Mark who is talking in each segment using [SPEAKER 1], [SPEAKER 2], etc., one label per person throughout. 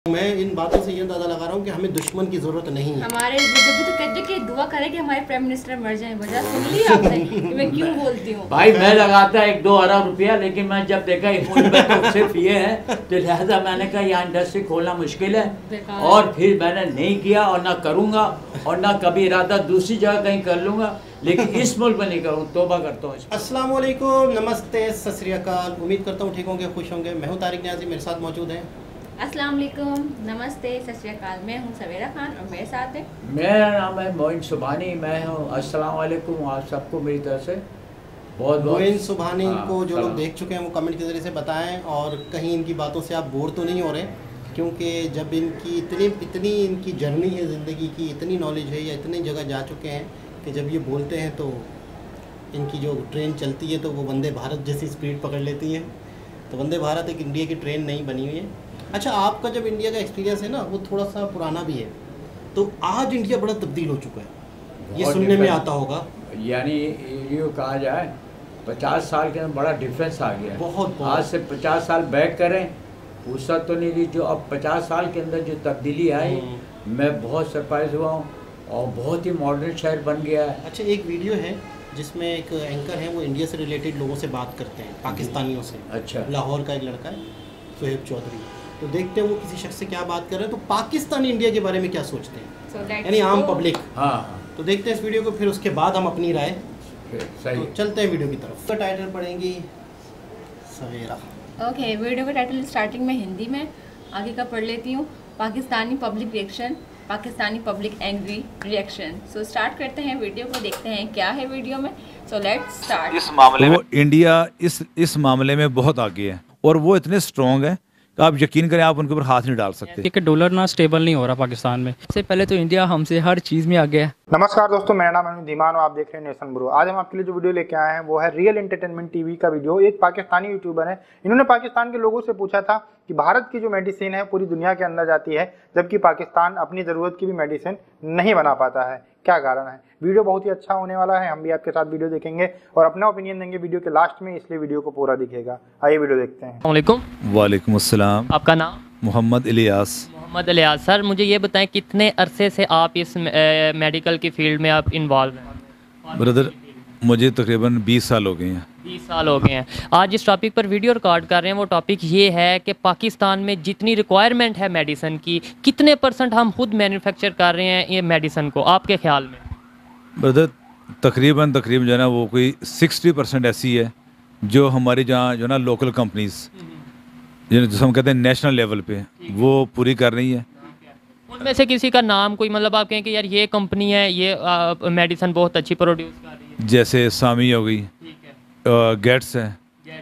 [SPEAKER 1] मैं इन बातों से ये अंदाजा लगा रहा हूँ कि हमें दुश्मन की जरूरत नहीं है।
[SPEAKER 2] हमारे बुजुर्ग तो कहते कि दुआ करे कि हमारे प्राइम मिनिस्टर मर जाएं। वजह सुन ली आपने कि मैं क्यों बोलती हूँ?
[SPEAKER 3] भाई मैं लगाता 1-2 अरब रुपया, लेकिन मैं जब देखा तो सिर्फ ये है तो लिहाजा मैंने कहा यहाँ इंडस्ट्री खोलना मुश्किल है और फिर मैंने नहीं किया और ना करूँगा और ना कभी इरादा दूसरी जगह कहीं कर लूँगा, लेकिन इस मुल्क में नहीं करूँ, तौबा करता हूँ।
[SPEAKER 1] अस्सलाम वालेकुम, नमस्ते, सत श्री अकाल। उम्मीद करता हूँ ठीक होंगे, खुश होंगे। मैं हूँ तारिक न्याज़ी, मेरे साथ मौजूद हैं।
[SPEAKER 2] अस्सलाम वालेकुम, नमस्ते, सत श्री अकाल। मैं हूँ सवेरा खान और मेरे साथ है
[SPEAKER 3] मेरा नाम है मोइन सुबहानी। मैं हूँ अस्सलाम वालेकुम आप सबको मेरी तरफ से बहुत बहुत।
[SPEAKER 1] मोइन सुबहानी को जो लोग देख चुके हैं वो कमेंट के ज़रिए से बताएं, और कहीं इनकी बातों से आप बोर तो नहीं हो रहे, क्योंकि जब इनकी इतनी इनकी जर्नी है ज़िंदगी की, इतनी नॉलेज है या इतनी जगह जा चुके हैं कि जब ये बोलते हैं तो इनकी जो ट्रेन चलती है तो वो वंदे भारत जैसी स्पीड पकड़ लेती है। तो वंदे भारत एक इंडिया की ट्रेन नहीं बनी हुई है। अच्छा, आपका जब इंडिया का एक्सपीरियंस है ना वो थोड़ा सा पुराना भी है, तो आज इंडिया बड़ा तब्दील हो चुका है, ये सुनने में आता होगा।
[SPEAKER 3] यानी ये कहा जाए 50 साल के अंदर बड़ा डिफरेंस आ गया है।
[SPEAKER 1] बहुत
[SPEAKER 3] आज से 50 साल बैक करें फुर्सत तो नहीं थी, जो अब 50 साल के अंदर जो तब्दीली आई मैं बहुत सरप्राइज हुआ हूँ और बहुत ही मॉडर्न शहर बन गया है।
[SPEAKER 1] अच्छा, एक वीडियो है जिसमें एक एंकर है, वो इंडिया से रिलेटेड लोगों से बात करते हैं, पाकिस्तानियों से।
[SPEAKER 3] अच्छा,
[SPEAKER 1] लाहौर का एक लड़का है सुहेब चौधरी, तो देखते हैं वो किसी शख्स से क्या बात कर रहे हैं, तो पाकिस्तान इंडिया के बारे में क्या सोचते हैं, यानी आम पब्लिक।
[SPEAKER 3] हाँ,
[SPEAKER 1] तो देखते हैं इस वीडियो को, फिर उसके बाद हम अपनी राय।
[SPEAKER 3] सही
[SPEAKER 1] तो चलते हैं वीडियो की तरफ। तो टाइटल पढ़ेंगी सवेरा।
[SPEAKER 2] ओके, वीडियो का टाइटल स्टार्टिंग में हिंदी में, आगे का पढ़ लेती हूँ। Pakistani public reaction, Pakistani public angry reaction. So start करते हैं वीडियो को, देखते हैं क्या है वीडियो में। So let's start.
[SPEAKER 4] इस मामले में इंडिया इस मामले में बहुत आगे है और वो इतने स्ट्रॉन्ग है कि आप यकीन करें आप उनके ऊपर हाथ नहीं डाल सकते।
[SPEAKER 5] कि डॉलर ना स्टेबल नहीं हो रहा पाकिस्तान में। सबसे पहले तो इंडिया हमसे हर चीज़ में आगे है।
[SPEAKER 6] नमस्कार दोस्तों, मेरा नाम है धीमान और आप देख रहे हैं नेशन ब्रो। आज हम आपके लिए जो वीडियो लेके आए हैं वो है रियल एंटरटेनमेंट टीवी का वीडियो। एक पाकिस्तानी यूट्यूबर है, इन्होंने पाकिस्तान के लोगों से पूछा था कि भारत की जो मेडिसिन है पूरी दुनिया के अंदर जाती है, जबकि पाकिस्तान अपनी ज़रूरत की भी मेडिसिन नहीं बना पाता है, क्या कारण है। वीडियो बहुत ही अच्छा होने वाला है, हम भी आपके साथ वीडियो देखेंगे और अपना ओपिनियन देंगे वीडियो के लास्ट में, इसलिए वीडियो को पूरा दिखेगा। आइए वीडियो देखते हैं।
[SPEAKER 5] वालेकुम।
[SPEAKER 4] वालेकुम अस्सलाम।
[SPEAKER 5] आपका नाम?
[SPEAKER 4] मोहम्मद इलियास।
[SPEAKER 5] मोहम्मद इलियास। सर मुझे ये बताएं कितने अरसे से आप इस मेडिकल की फील्ड में आप इन्वॉल्व हैं?
[SPEAKER 4] ब्रदर मुझे तकरीबन 20 साल हो गए हैं।
[SPEAKER 5] 20 साल हो गए हैं। आज इस टॉपिक पर वीडियो रिकॉर्ड कर रहे हैं। वो टॉपिक ये है कि पाकिस्तान में जितनी रिक्वायरमेंट है मेडिसिन की, कितने % हम खुद मैन्युफैक्चर कर रहे हैं ये मेडिसिन को, आपके ख्याल में?
[SPEAKER 4] ब्रदर तकरीबन जो है ना वो कोई 60% ऐसी है जो हमारी जहाँ जो ना लोकल कंपनीज जिसे हम कहते हैं नेशनल लेवल पे, वो पूरी कर रही है।
[SPEAKER 5] उनमें से किसी का नाम कोई, मतलब आप कहें कि यार ये कंपनी है, ये मेडिसिन बहुत अच्छी प्रोड्यूस कर रही है?
[SPEAKER 4] जैसे सामी हो गई, गेट्स है,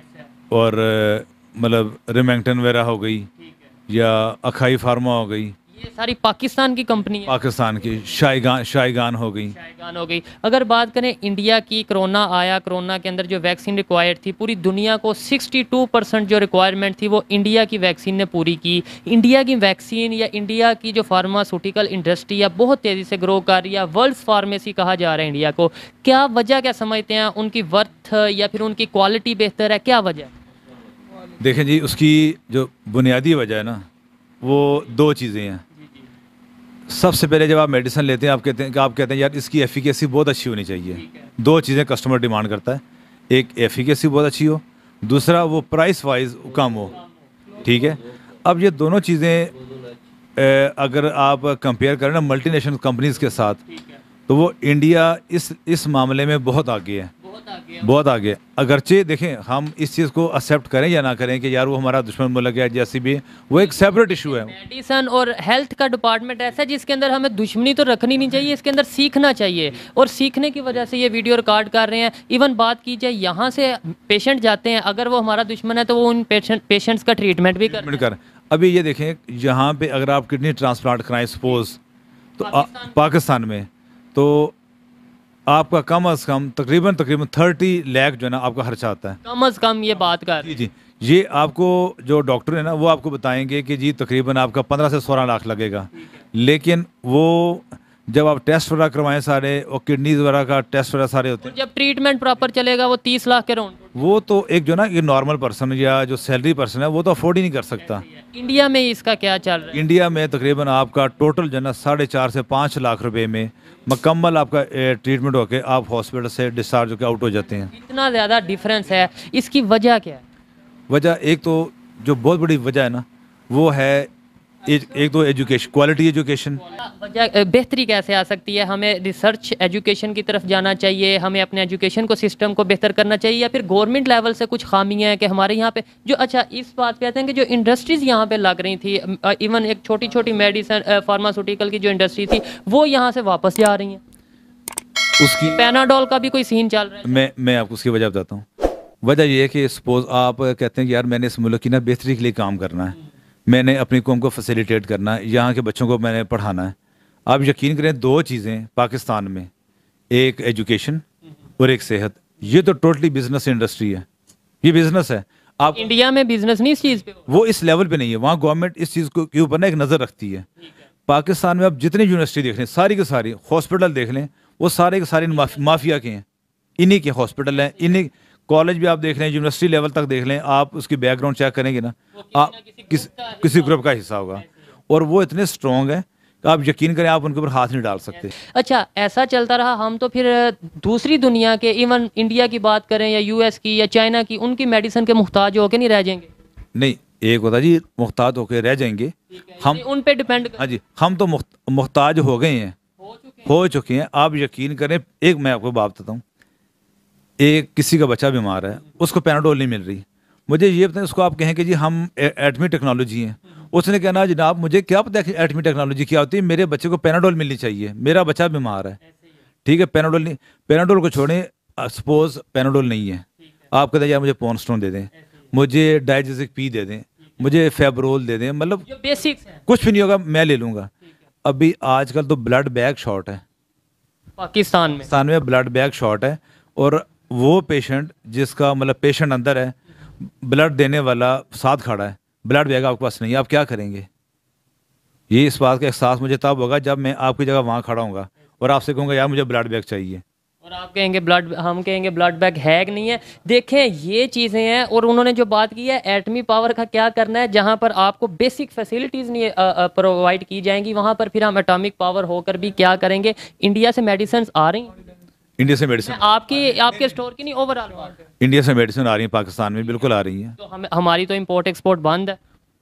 [SPEAKER 4] और मतलब रिमेंगटन वगैरह हो गई, या अखाई फार्मा हो गई,
[SPEAKER 5] ये सारी पाकिस्तान की कंपनी है।
[SPEAKER 4] पाकिस्तान की शायगान हो गई।
[SPEAKER 5] शायगान हो गई। अगर बात करें इंडिया की, कोरोना आया, कोरोना के अंदर जो वैक्सीन रिक्वायर्ड थी पूरी दुनिया को 62% जो रिक्वायरमेंट थी वो इंडिया की वैक्सीन ने पूरी की। इंडिया की वैक्सीन या इंडिया की जो फार्मास्यूटिकल इंडस्ट्री है बहुत तेज़ी से ग्रो कर रही है। वर्ल्ड फार्मेसी कहा जा रहा है इंडिया को। क्या वजह, क्या समझते हैं? उनकी वर्थ या फिर उनकी क्वालिटी बेहतर है, क्या वजह?
[SPEAKER 4] देखें जी, उसकी जो बुनियादी वजह है ना वो 2 चीज़ें हैं। सबसे पहले जब आप मेडिसिन लेते हैं आप कहते हैं यार इसकी एफिकेसी बहुत अच्छी होनी चाहिए। 2 चीज़ें कस्टमर डिमांड करता है, एक एफिकेसी बहुत अच्छी हो, दूसरा वो प्राइस वाइज कम हो। ठीक है, अब ये दोनों चीज़ें अगर आप कंपेयर करें ना मल्टीनेशनल कंपनीज़ के साथ, तो वो इंडिया इस मामले में बहुत आगे है, बहुत आगे। अगरचे देखें हम इस चीज़ को एक्सेप्ट करें या ना करें कि यार वो हमारा दुश्मन मुल्क है, जैसे भी वो एक सेपरेट इशू है।
[SPEAKER 5] मेडिसिन और हेल्थ का डिपार्टमेंट ऐसा है जिसके अंदर हमें दुश्मनी तो रखनी नहीं चाहिए, इसके अंदर सीखना चाहिए, और सीखने की वजह से ये वीडियो रिकॉर्ड कर रहे हैं। इवन बात की जाए यहाँ से पेशेंट जाते हैं, अगर वो हमारा दुश्मन है तो वो उन पेशेंट्स का ट्रीटमेंट भी कर।
[SPEAKER 4] अभी ये देखें यहाँ पे अगर आप किडनी ट्रांसप्लांट कराएं सपोज तो पाकिस्तान में, तो आपका कम अज़ कम तकरीबन 30 लाख जो है ना आपका खर्चा आता है,
[SPEAKER 5] कम अज़ कम। ये बात कर
[SPEAKER 4] जी। ये आपको जो डॉक्टर है ना वो आपको बताएंगे कि जी तकरीबन आपका 15 से 16 लाख लगेगा, लेकिन वो जब आप टेस्ट वगैरह करवाएं सारे और किडनीज वगैरह का टेस्ट वगैरह सारे होते हैं,
[SPEAKER 5] जब ट्रीटमेंट प्रॉपर चलेगा वो 30 लाख के राउंड।
[SPEAKER 4] वो तो एक जो ना एक नॉर्मल पर्सन या जो सैलरी पर्सन है वो तो अफोर्ड ही नहीं कर सकता।
[SPEAKER 5] इंडिया में इसका क्या चल रहा है?
[SPEAKER 4] इंडिया में तकरीबन आपका टोटल जो ना 4.5 से 5 लाख रुपए में मुकम्मल आपका ट्रीटमेंट होके आप हॉस्पिटल से डिस्चार्ज होकर आउट हो जाते हैं।
[SPEAKER 5] इतना ज़्यादा डिफरेंस है, इसकी वजह क्या है?
[SPEAKER 4] वजह एक तो जो बहुत बड़ी वजह है ना वो है एक तो एजुकेशन, क्वालिटी एजुकेशन।
[SPEAKER 5] वजह बेहतरी कैसे आ सकती है? हमें रिसर्च एजुकेशन की तरफ जाना चाहिए, हमें अपने एजुकेशन को सिस्टम को बेहतर करना चाहिए, या फिर गवर्नमेंट लेवल से कुछ खामियां हैं कि हमारे यहाँ पे जो अच्छा इस बात पे आते हैं कि जो इंडस्ट्रीज़ यहाँ पे लग रही थी, इवन एक छोटी छोटी मेडिसिन फार्मास्यूटिकल की जो इंडस्ट्री थी वो यहाँ से वापस जा रही हैं।
[SPEAKER 4] उसकी
[SPEAKER 5] पैनाडोल का भी कोई सीन चल रहा है।
[SPEAKER 4] मैं आपको उसकी वजह बताता हूँ। वजह ये है कि सपोज आप कहते हैं कि यार मैंने इस मुल्क की ना बेहतरी के लिए काम करना है, मैंने अपनी कौम को फैसिलिटेट करना है, यहाँ के बच्चों को मैंने पढ़ाना है। आप यकीन करें 2 चीज़ें पाकिस्तान में, एक एजुकेशन और एक सेहत, ये तो टोटली बिजनेस इंडस्ट्री है, ये बिजनेस है। आप
[SPEAKER 5] इंडिया में बिजनेस नहीं इस चीज़ पे,
[SPEAKER 4] वो इस लेवल पे नहीं है, वहाँ गवर्नमेंट इस चीज़ को के ऊपर ना एक नज़र रखती है। पाकिस्तान में आप जितनी यूनिवर्सिटी देख लें, सारी के सारी हॉस्पिटल देख लें, वो सारे के सारे माफिया के हैं, इन्हीं के हॉस्पिटल हैं, इन्हीं कॉलेज भी आप देख लें, यूनिवर्सिटी लेवल तक देख लें, आप उसकी बैकग्राउंड चेक करेंगे ना, आप किसी ग्रुप का हिस्सा होगा, और वो इतने स्ट्रॉन्ग है कि आप यकीन करें आप उनके ऊपर हाथ नहीं डाल सकते।
[SPEAKER 5] अच्छा ऐसा चलता रहा, हम तो फिर दूसरी दुनिया के, इवन इंडिया की बात करें या यूएस की या चाइना की, उनकी मेडिसिन के मुहताज होकर नहीं रह जाएंगे?
[SPEAKER 4] नहीं, एक होता जी मुहताज होकर रह जाएंगे, हम
[SPEAKER 5] उन पे डिपेंड।
[SPEAKER 4] हाँ जी, हम तो मुहताज हो गए हैं, हो चुके हैं। आप यकीन करें, एक मैं आपको बात बताता हूँ, एक किसी का बच्चा बीमार है, उसको पैनाडोल नहीं मिल रही, मुझे ये बताएं, उसको आप कहें कि जी हम एटमी टेक्नोलॉजी हैं, उसने कहना जनाब मुझे क्या पता है कि एटमी टेक्नोलॉजी क्या होती है, मेरे बच्चे को पैनाडोल मिलनी चाहिए, मेरा बच्चा बीमार है, ठीक है पैनाडोल नहीं, पैनाडोल को छोड़ें, सपोज पैनाडोल नहीं है, आप कहते हैं यार मुझे पॉन्स्टोन दे दें, मुझे डायजेसिक पी दे दें, मुझे फेब्रोल दे दें, मतलब
[SPEAKER 5] बेसिक्स
[SPEAKER 4] कुछ भी नहीं होगा, मैं ले लूँगा। अभी आजकल तो ब्लड बैग शॉर्ट है
[SPEAKER 5] पाकिस्तान में
[SPEAKER 4] ब्लड बैग शॉर्ट है, और वो पेशेंट जिसका मतलब पेशेंट अंदर है, ब्लड देने वाला साथ खड़ा है, ब्लड बैग आपके पास नहीं है, आप क्या करेंगे? ये इस बात का एहसास मुझे तब होगा जब मैं आपकी जगह वहाँ खड़ा हूँगा और आपसे कहूँगा यार मुझे ब्लड बैग चाहिए,
[SPEAKER 5] और आप कहेंगे ब्लड, हम कहेंगे ब्लड बैग है कि नहीं है। देखें ये चीज़ें हैं, और उन्होंने जो बात की है एटमी पावर का क्या करना है, जहाँ पर आपको बेसिक फैसिलिटीज़ नहीं प्रोवाइड की जाएंगी, वहाँ पर फिर हम एटॉमिक पावर होकर भी क्या करेंगे? इंडिया से मेडिसिन आ रही हैं,
[SPEAKER 4] इंडिया से मेडिसिन
[SPEAKER 5] आपके स्टोर की नहीं, ओवरऑल
[SPEAKER 4] इंडिया से मेडिसिन आ रही है, पाकिस्तान में बिल्कुल आ रही है।
[SPEAKER 5] तो हमारी तो इंपोर्ट एक्सपोर्ट बंद है।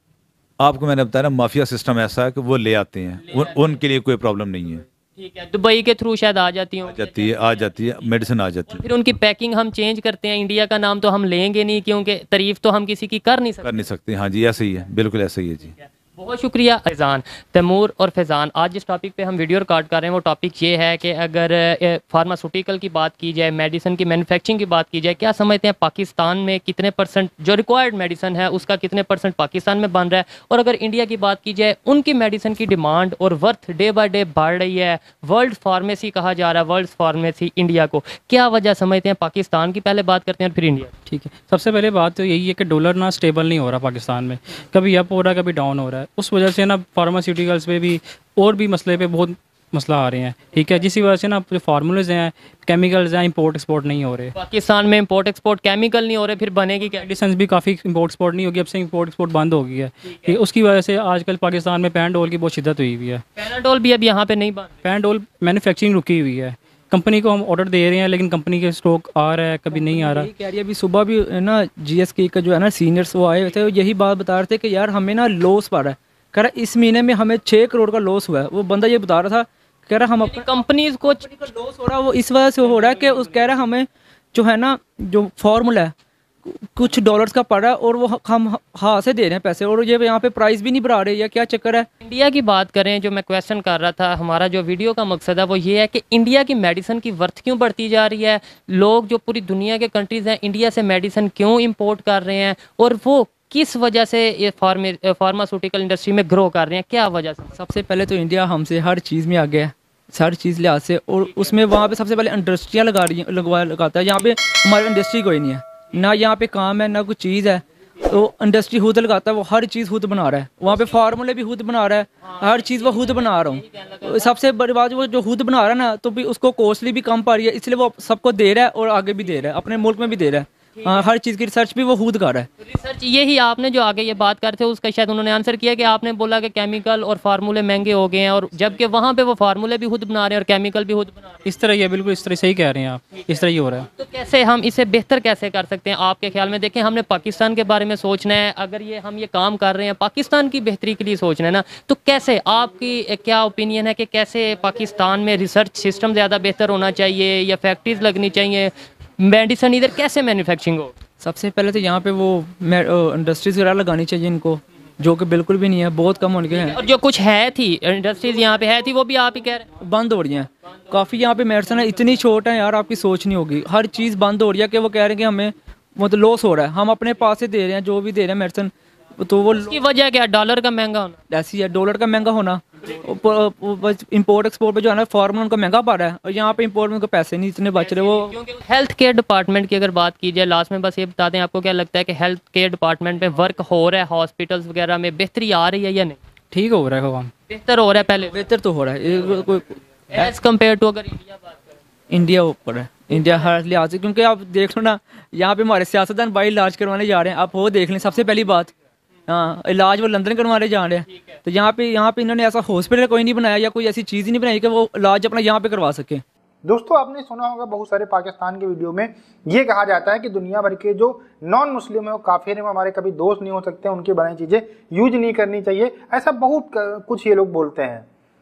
[SPEAKER 4] आपको मैंने बताया ना, माफिया सिस्टम ऐसा है कि वो ले आते हैं, उनके लिए कोई प्रॉब्लम नहीं है।
[SPEAKER 5] ठीक है, दुबई के थ्रू शायद आ जाती हूँ,
[SPEAKER 4] आ जाती है मेडिसिन आ जाती है,
[SPEAKER 5] फिर उनकी पैकिंग हम चेंज करते हैं, इंडिया का नाम तो हम लेंगे नहीं, क्योंकि तारीफ तो हम किसी की कर नहीं सकते।
[SPEAKER 4] हाँ जी, ऐसे ही है, बिल्कुल ऐसे ही है जी।
[SPEAKER 5] बहुत शुक्रिया फैज़ान, तैमूर और फैज़ान। आज जिस टॉपिक पे हम वीडियो रिकॉर्ड कर रहे हैं वो टॉपिक ये है कि अगर फार्मास्यूटिकल की बात की जाए, मेडिसिन की मैन्युफैक्चरिंग की बात की जाए, क्या समझते हैं पाकिस्तान में कितने % जो रिक्वायर्ड मेडिसिन है उसका कितने % पाकिस्तान में बन रहा है, और अगर इंडिया की बात की जाए उनकी मेडिसिन की डिमांड और वर्थ डे बाई डे बढ़ रही है, वर्ल्ड फार्मेसी कहा जा रहा है, वर्ल्ड फार्मेसी इंडिया को, क्या वजह समझते हैं पाकिस्तान की? पहले बात करते हैं और फिर इंडिया।
[SPEAKER 7] ठीक है, सबसे पहले बात तो यही है कि डॉलर ना स्टेबल नहीं हो रहा पाकिस्तान में, कभी अप हो रहा है कभी डाउन हो रहा है, उस वजह से ना फार्मास्यूटिकल्स पे भी और भी मसले पे बहुत मसला आ रहे हैं। ठीक है, जिसकी वजह से ना जो फार्मूलेज हैं, केमिकल्स हैं, इंपोर्ट एक्सपोर्ट नहीं हो रहे
[SPEAKER 5] पाकिस्तान में, इंपोर्ट एक्सपोर्ट केमिकल नहीं हो रहे, फिर बनेगी क्या?
[SPEAKER 7] मेडिसिन भी काफ़ी इंपोर्ट एक्सपोर्ट नहीं होगी, अब से इंपोर्ट एक्सपोर्ट बंद हो गई है, ठीक है, उसकी वजह से आजकल पाकिस्तान में पैनाडोल की बहुत शिद्दत हुई हुई है।
[SPEAKER 5] पैनाडोल भी अब यहाँ पे नहीं बंद,
[SPEAKER 7] पैनाडोल मैन्युफैक्चरिंग रुकी हुई है, कंपनी को हम ऑर्डर दे रहे हैं लेकिन कंपनी के स्टॉक आ रहा है, कभी नहीं आ रहा।
[SPEAKER 8] कह रही है अभी सुबह भी ना GSK का जो है ना सीनियर्स वो आए थे, यही बात बता रहे थे कि यार हमें ना लॉस पड़ रहा है, कह रहा इस महीने में हमें 6 करोड़ का लॉस हुआ है। वो बंदा ये बता रहा था, कह रहा हम अपनी
[SPEAKER 5] कंपनीज को
[SPEAKER 8] लॉस हो रहा है, वो इस वजह से हो रहा है कि उस कह रहा हमें जो है ना जो फार्मूला है कुछ डॉलर्स का पड़ा है और वो हम हाथ से दे रहे हैं पैसे, और ये यहाँ पे प्राइस भी नहीं बढ़ा रहे, या क्या चक्कर है?
[SPEAKER 5] इंडिया की बात करें, जो मैं क्वेश्चन कर रहा था, हमारा जो वीडियो का मकसद है वो ये है कि इंडिया की मेडिसिन की वर्थ क्यों बढ़ती जा रही है, लोग जो पूरी दुनिया के कंट्रीज़ हैं इंडिया से मेडिसिन क्यों इम्पोर्ट कर रहे हैं, और वो किस वजह से ये फार्मास्यूटिकल इंडस्ट्री में ग्रो कर रहे हैं, क्या वजह से?
[SPEAKER 8] सबसे पहले तो इंडिया हमसे हर चीज़ में आगे है, हर चीज़ लिहाज से, और उसमें वहाँ पे सबसे पहले इंडस्ट्रियाँ लगाता है, यहाँ पे हमारी इंडस्ट्री कोई नहीं है, ना यहाँ पे काम है ना कुछ चीज़ है। तो इंडस्ट्री खुद लगाता है, वो हर चीज़ खुद बना रहा है, वहाँ पे फार्मूले भी खुद बना रहा है, हर चीज़ वो खुद बना रहा हूँ। तो सबसे बड़ी बात वो जो खुद बना रहा है ना, तो भी उसको कॉस्टली भी कम पा रही है, इसलिए वो सबको दे रहा है और आगे भी दे रहा है, अपने मुल्क में भी दे रहा है। हाँ, हर चीज़ की रिसर्च भी वो खुद कर रहा है।
[SPEAKER 5] रिसर्च ये ही आपने जो आगे ये बात करते थे उसका शायद उन्होंने आंसर किया कि आपने बोला कि केमिकल और फार्मूले महंगे हो गए हैं, और जबकि वहाँ पे वो फार्मूले भी खुद बना रहे हैं और केमिकल भी खुद बना रहे हैं।
[SPEAKER 7] इस तरह ही है, बिल्कुल इस तरह सही कह रहे हैं आप, इस तरह ही हो रहा है।
[SPEAKER 5] तो कैसे हम इसे बेहतर कैसे कर सकते हैं आपके ख्याल में? देखें, हमने पाकिस्तान के बारे में सोचना है, अगर ये हम ये काम कर रहे हैं पाकिस्तान की बेहतरी के लिए सोचना है ना, तो कैसे, आपकी क्या ओपिनियन है कि कैसे पाकिस्तान में रिसर्च सिस्टम ज़्यादा बेहतर होना चाहिए या फैक्ट्रीज लगनी चाहिए, मेडिसिन इधर कैसे मैन्युफैक्चरिंग हो?
[SPEAKER 8] सबसे पहले तो यहाँ पे वो इंडस्ट्रीज़ वगैरह लगानी चाहिए इनको, जो कि बिल्कुल भी नहीं है, बहुत कम होने के हैं।
[SPEAKER 5] और जो कुछ है थी इंडस्ट्रीज यहाँ पे है थी, वो भी आप ही कह रहे हैं
[SPEAKER 8] बंद हो रही हैं काफ़ी। यहाँ पे मेडिसिन है इतनी छोट है यार, आपकी सोच नहीं होगी, हर चीज़ बंद हो रही है कि वो कह रहे हैं कि हमें मतलब लॉस हो रहा है, हम अपने पास से दे रहे हैं जो भी दे रहे हैं मेडिसिन, तो वो
[SPEAKER 5] उसकी वजह क्या? डॉलर का महंगा होना।
[SPEAKER 8] ऐसी है, डॉलर का महंगा होना, इंपोर्ट एक्सपोर्ट पे जो है ना फॉर्मल उनका महंगा पड़ रहा है, और यहाँ पे इंपोर्ट में उनको पैसे नहीं इतने बच रहे। वो
[SPEAKER 5] क्योंकि हेल्थ केयर डिपार्टमेंट की अगर बात की जाए, लास्ट में बस ये बता दें, आपको क्या लगता है कि हेल्थ केयर डिपार्टमेंट में वर्क हो रहा है, हॉस्पिटल्स वगैरह में बेहतरी आ रही है या नहीं?
[SPEAKER 7] ठीक हो रहा है काम,
[SPEAKER 5] बेहतर हो रहा है पहले
[SPEAKER 8] बेहतर तो हो रहा है, कोई
[SPEAKER 5] एज कम्पेयर टू अगर इंडिया बात करें।
[SPEAKER 8] इंडिया ऊपर है, इंडिया हर लिहाज से, क्योंकि आप देख लो ना, यहाँ पे हमारे सियासतदान भाई इलाज करवाने जा रहे हैं, आप वो देख लें सबसे पहली बात। हाँ, इलाज वो लंदन करवाने जा रहे हैं, तो यहाँ पे इन्होंने ऐसा हॉस्पिटल कोई नहीं बनाया या कोई ऐसी चीज़ ही नहीं बनाई कि वो इलाज अपना यहाँ पे करवा सके।
[SPEAKER 6] दोस्तों, आपने सुना होगा बहुत सारे पाकिस्तान के वीडियो में ये कहा जाता है कि दुनिया भर के जो नॉन मुस्लिम है वो काफिर हैं, हमारे कभी दोस्त नहीं हो सकते, उनकी बनाई चीज़ें यूज नहीं करनी चाहिए, ऐसा बहुत कुछ ये लोग बोलते हैं।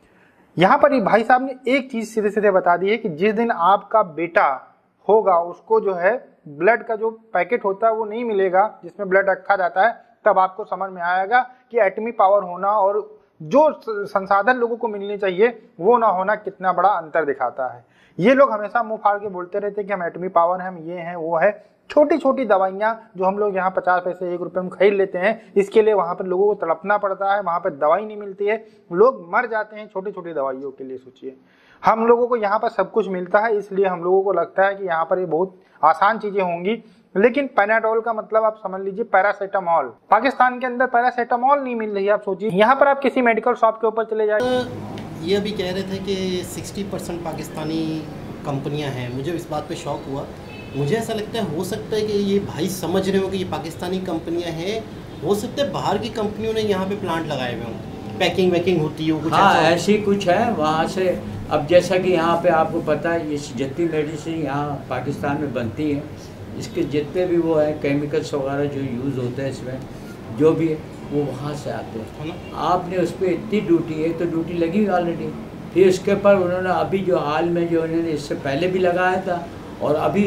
[SPEAKER 6] यहाँ पर भाई साहब ने एक चीज़ सीधे सीधे बता दी है कि जिस दिन आपका बेटा होगा उसको जो है ब्लड का जो पैकेट होता है वो नहीं मिलेगा जिसमें ब्लड रखा जाता है, तब आपको समझ में आएगा कि एटमी पावर होना और जो संसाधन लोगों को मिलने चाहिए वो ना होना कितना बड़ा अंतर दिखाता है। ये लोग हमेशा मुंह फाड़ के बोलते रहते हैं कि हम एटमी पावर हैं, हम ये हैं वो है। छोटी छोटी दवाइयाँ जो हम लोग यहाँ 50 पैसे 1 रुपये में खरीद लेते हैं, इसके लिए वहाँ पर लोगों को तड़पना पड़ता है, वहाँ पर दवाई नहीं मिलती है, लोग मर जाते हैं छोटी छोटी दवाइयों के लिए। सोचिए, हम लोगों को यहाँ पर सब कुछ मिलता है, इसलिए हम लोगों को लगता है कि यहाँ पर ये बहुत आसान चीज़ें होंगी, लेकिन पैनाडोल का मतलब आप समझ लीजिए पैरासीटामोल। पाकिस्तान के अंदर पैरासीटामोल नहीं मिल रही है। आप सोचिए, यहाँ पर आप किसी मेडिकल शॉप के ऊपर चले जाइए।
[SPEAKER 1] ये अभी कह रहे थे कि 60% पाकिस्तानी कंपनियां हैं, मुझे इस बात पे शौक हुआ। मुझे ऐसा लगता है, हो सकता है कि ये भाई समझ रहे हो कि ये पाकिस्तानी कंपनियां हैं, हो सकता है बाहर की कंपनियों ने यहाँ पे प्लांट लगाए हुए हों, पैकिंग वैकिंग होती हो कुछ।
[SPEAKER 3] हाँ, ऐसी कुछ है वहाँ से। अब जैसा कि यहाँ पे आपको पता है, ये जितनी मेडिसिन यहाँ पाकिस्तान में बनती है, इसके जितने भी वो है केमिकल्स वगैरह जो यूज़ होते हैं इसमें, जो भी है वो वहाँ से आते हैं ना। आपने उस पर इतनी ड्यूटी है तो ड्यूटी लगी ऑलरेडी, फिर उसके ऊपर उन्होंने अभी जो हाल में जो उन्होंने इससे पहले भी लगाया था, और अभी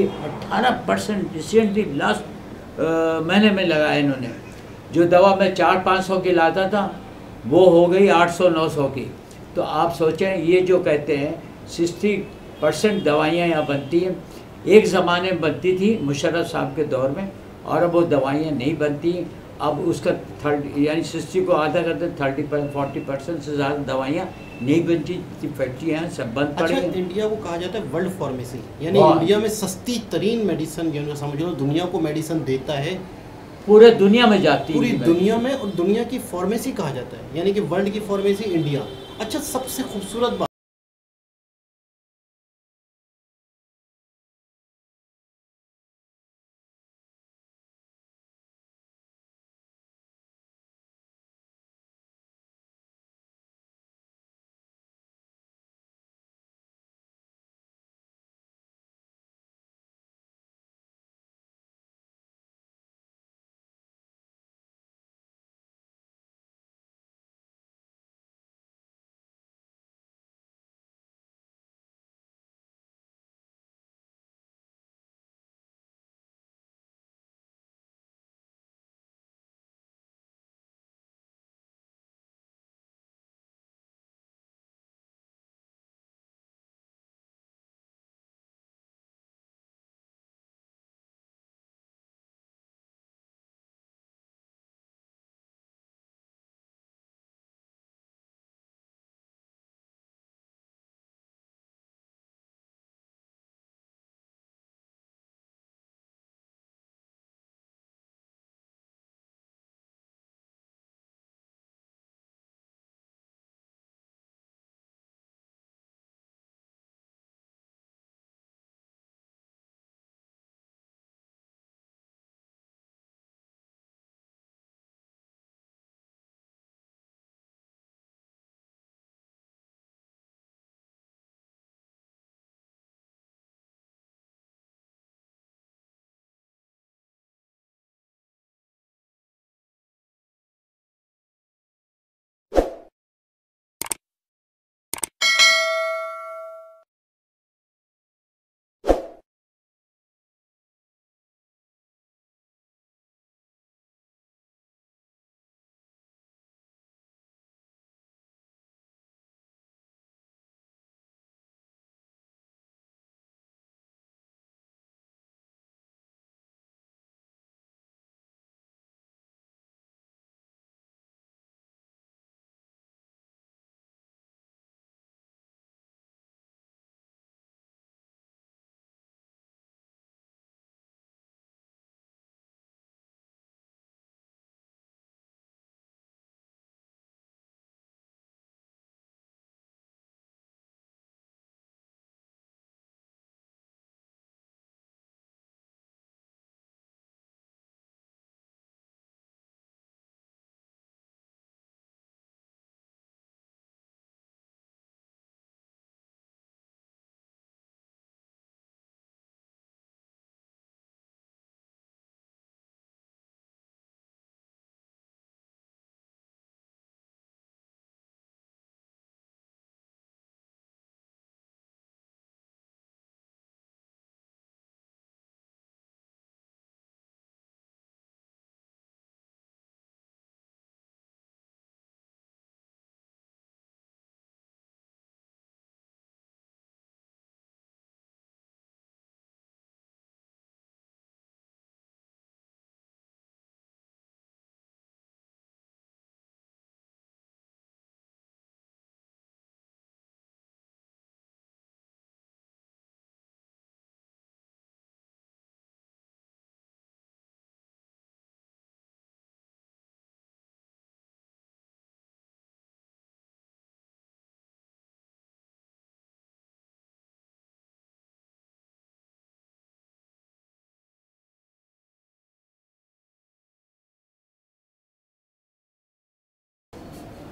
[SPEAKER 3] 18% रिसेंटली लास्ट महीने में लगाया इन्होंने। जो दवा मैं 400-500 की लाता था वो हो गई 800-900 की। तो आप सोचें, ये जो कहते हैं 60% दवाइयाँ यहाँ बनती हैं, एक ज़माने में बनती थी मुशर्रफ साहब के दौर में, और अब वो दवाइयाँ नहीं बनती। अब उसका 30 यानी 60 को आधा करते 30-40% से ज़्यादा दवाइयाँ नहीं बनती, फैक्ट्री हैं सब बंद पड़ी हैं।
[SPEAKER 1] इंडिया को कहा जाता है वर्ल्ड फार्मेसी, यानी इंडिया में सस्ती तरीन मेडिसिन, जो समझ लो दुनिया को मेडिसिन देता है,
[SPEAKER 3] पूरे दुनिया में जाती है,
[SPEAKER 1] पूरी दुनिया में, और दुनिया की फार्मेसी कहा जाता है, यानी कि वर्ल्ड की फार्मेसी इंडिया। अच्छा, सबसे खूबसूरत बात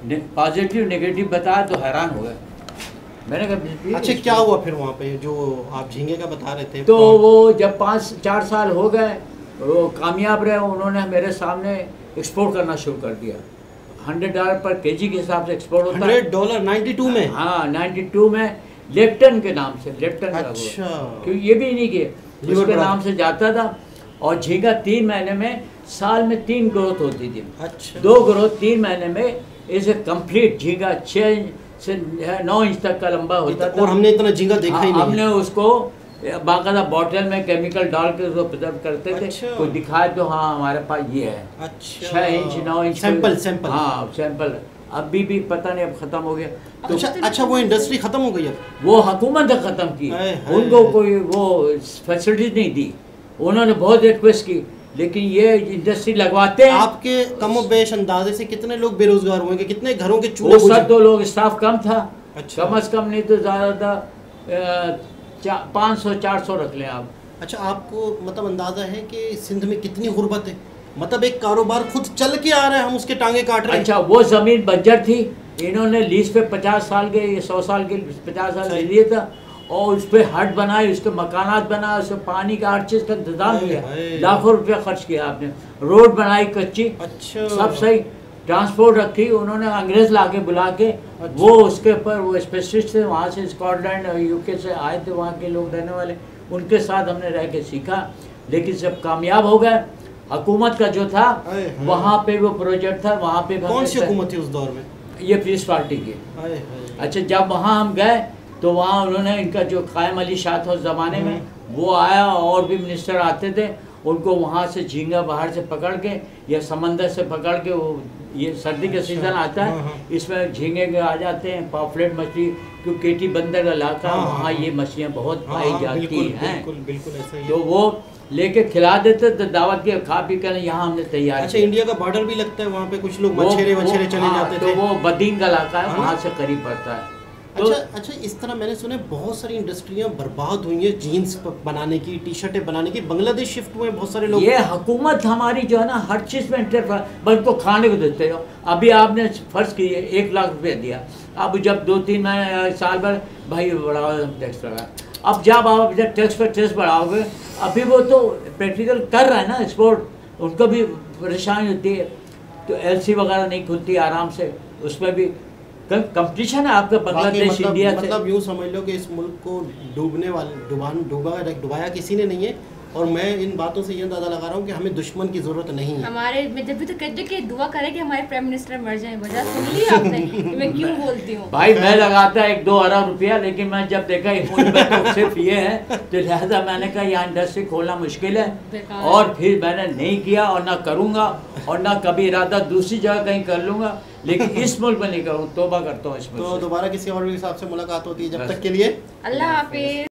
[SPEAKER 3] पॉजिटिव नेगेटिव बताया तो हैरान हो गए। मैंने कहा
[SPEAKER 1] अच्छा क्या हुआ फिर वहाँ पे जो आप झींगे का बता रहे थे?
[SPEAKER 3] तो वो जब 5-4 साल हो गए वो कामयाब रहे, उन्होंने मेरे सामने एक्सपोर्ट करना शुरू कर दिया। $100 पर केजी के हिसाब से एक्सपोर्ट होता है।
[SPEAKER 1] $100 92 में?
[SPEAKER 3] हाँ 92 में लेफ्टन के नाम से, लेफ्टन।
[SPEAKER 1] अच्छा।
[SPEAKER 3] क्योंकि ये भी नहीं किए, उसके नाम से जाता था। और झींगा 3 महीने में, साल में 3 ग्रोथ होती थी।
[SPEAKER 1] अच्छा।
[SPEAKER 3] 2 ग्रोथ 3 महीने में। इसे कंप्लीट झींगा 6 से 9 इंच तक का लंबा होता था।
[SPEAKER 1] और हमने इतना झींगा देखा ही नहीं।
[SPEAKER 3] हमने उसको बाकायदा बॉटल में केमिकल डाल के उसको प्रिजर्व करते थे।
[SPEAKER 1] अच्छा।
[SPEAKER 3] कोई दिखाए तो हाँ हमारे पास ये है।
[SPEAKER 1] अच्छा।
[SPEAKER 3] 6 इंच 9 इंच
[SPEAKER 1] सैंपल।
[SPEAKER 3] हाँ सैंपल। अभी भी पता नहीं, अब खत्म हो गया। तो
[SPEAKER 1] अच्छा वो इंडस्ट्री खत्म हो गई अब?
[SPEAKER 3] वो हुकूमत ने खत्म की, उनको कोई वो फैसिलिटीज नहीं दी। उन्होंने बहुत रिक्वेस्ट की, लेकिन ये इंडस्ट्री लगवाते हैं।
[SPEAKER 1] आपके कमोबेश अंदाजे से कितने लोग बेरोजगार हुए, कितने घरों के
[SPEAKER 3] वो सब तो लोग, स्टाफ कम था।
[SPEAKER 1] अच्छा।
[SPEAKER 3] कम से कम नहीं तो ज़्यादा 500-400 रख लें आप।
[SPEAKER 1] अच्छा आपको मतलब अंदाजा है कि सिंध में कितनी गुर्बत है? मतलब एक कारोबार खुद चल के आ रहा है, हम उसके टांगे काट रहे हैं।
[SPEAKER 3] अच्छा वो ज़मीन बंजर थी, इन्होंने लीज पे 50 साल के 100 साल के 50 साल ले लिए था, और उस पर हट बनाए, उसके मकानात बनाए, उसमें पानी का हर चीज़ का इंतजाम किया। लाखों रुपया खर्च किया आपने, रोड बनाई कच्ची।
[SPEAKER 1] अच्छा।
[SPEAKER 3] सब सही। ट्रांसपोर्ट रखी उन्होंने, अंग्रेज ला के बुला के। अच्छा। वो उसके ऊपर वो स्पेशलिस्ट थे वहाँ से, स्कॉटलैंड और यूके से आए थे वहाँ के लोग रहने वाले, उनके साथ हमने रह के सीखा। लेकिन जब कामयाब हो गए, हुकूमत का जो था वहाँ पे वो प्रोजेक्ट था, वहाँ पे
[SPEAKER 1] कौन सी हुकूमत थी उस दौर में?
[SPEAKER 3] ये पीस पार्टी की। अच्छा जब वहाँ हम गए तो वहाँ उन्होंने, इनका जो कायम अली शाह था उस ज़माने में, वो आया, और भी मिनिस्टर आते थे, उनको वहाँ से झींगा बाहर से पकड़ के या समंदर से पकड़ के, वो ये सर्दी का सीज़न आता है, इसमें झींगे के आ जाते हैं, पॉपलेट मछली, क्योंकि केटी बंदर का इलाका, वहाँ ये मछलियाँ बहुत पाई जाती हैं।
[SPEAKER 1] बिल्कुल ऐसा ही।
[SPEAKER 3] तो वो लेके खिला देते तो दावत के खा पी कर यहाँ हमने तैयार।
[SPEAKER 1] अच्छा इंडिया का बॉर्डर भी लगता है वहाँ पे, कुछ लोग मछेरे चले जाते थे।
[SPEAKER 3] तो वो बदीन का इलाका है, वहाँ से करीब पड़ता है। तो
[SPEAKER 1] अच्छा इस तरह मैंने सुना बहुत सारी इंडस्ट्रियां बर्बाद हुई हैं, जीन्स बनाने की, टी शर्टें बनाने की, बांग्लादेश शिफ्ट हुए बहुत सारे लोग।
[SPEAKER 3] ये हुकूमत हमारी जो है ना, हर चीज़ में इंटरफेयर, बस को खाने को देते हो। अभी आपने फर्ज किए 1 लाख रुपये दिया, अब जब 2-3 महीने साल भर भाई बढ़ाओ टैक्स लगा, अब जब आप जब टैक्स पर टैक्स बढ़ाओगे, अभी वो तो प्रैक्टिकल कर रहा है ना एक्सपोर्ट, उनको भी परेशानी होती है, तो LC वगैरह नहीं खुलती आराम से, उसमें भी कंपटीशन है आपका बांग्लादेश इंडिया से।
[SPEAKER 1] मतलब यूँ समझ लो कि इस मुल्क को डूबने वाले डुबाया किसी ने नहीं है, और मैं इन बातों से ये अंदाजा लगा रहा हूँ कि हमें दुश्मन की जरूरत नहीं है।
[SPEAKER 2] हमारे मैं जब भी तो कहते कि दुआ करें कि हमारे प्राइम मिनिस्टर मर जाएं, वजह सुन ली आपने मैं क्यों बोलती हूँ?
[SPEAKER 3] भाई मैं लगाता 1-2 अरब रुपया, लेकिन मैं जब देखा तो सिर्फ ये है, तो लिहाजा मैंने कहा यहाँ इंडस्ट्री खोलना मुश्किल है, और फिर मैंने नहीं किया, और ना करूँगा, और ना कभी इरादा दूसरी जगह कहीं कर लूँगा, लेकिन इस मुल्क में नहीं करूँ, तौबा करता हूँ इस मुल्क से।
[SPEAKER 1] तो दोबारा किसी और के साथ से मुलाकात होती है, जब तक के लिए
[SPEAKER 2] अल्लाह हाफिज।